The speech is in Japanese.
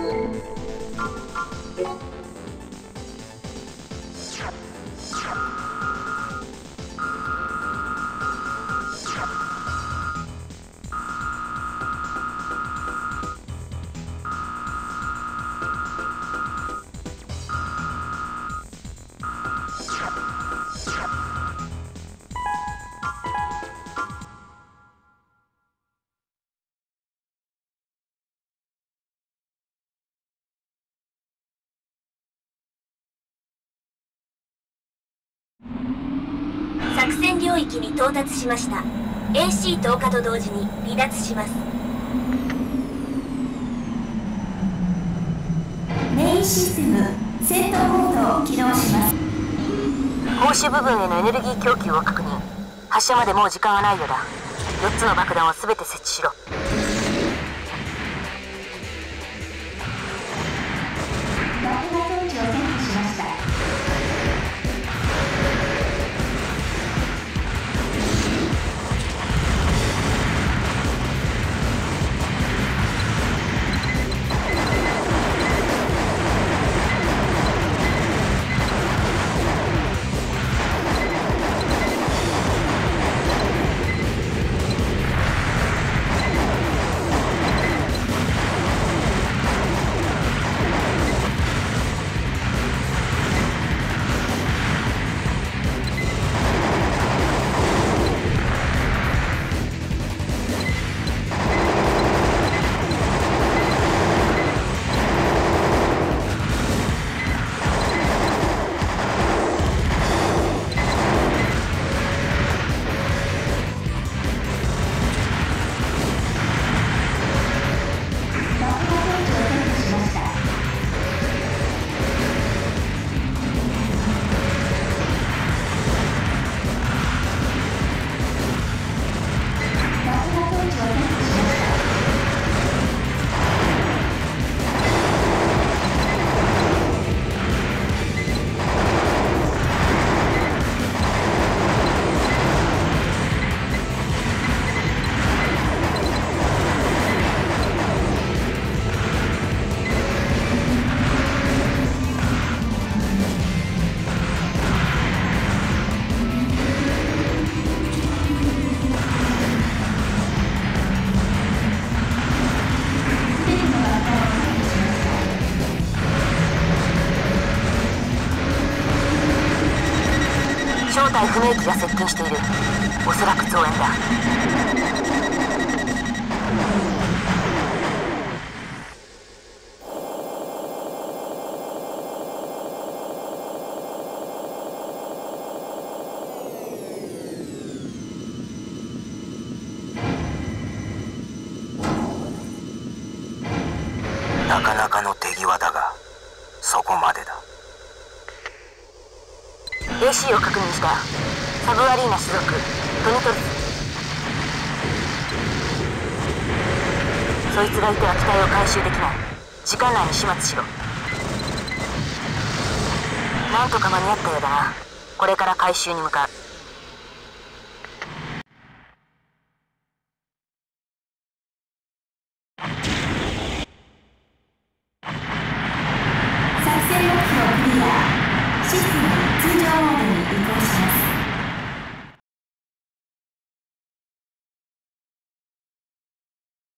作戦領域に到達しました。 AC 投下と同時に離脱します。 メインシステム戦闘モードを起動します。 砲手部分へのエネルギー供給を確認。発射までもう時間がないようだ。4つの爆弾を全て設置しろ。 爆破装置をセットしました。 正体不明機が接近している。おそらく増援だ。 なかなかの手際だが、そこまでだ。 AC を確認した。サブアリーナ所属トニトルス。そいつがいては機体を回収できない。時間内に始末しろ。なんとか間に合ったようだな。これから回収に向かう。 作戦目標クリア。システム通常モードに移行します。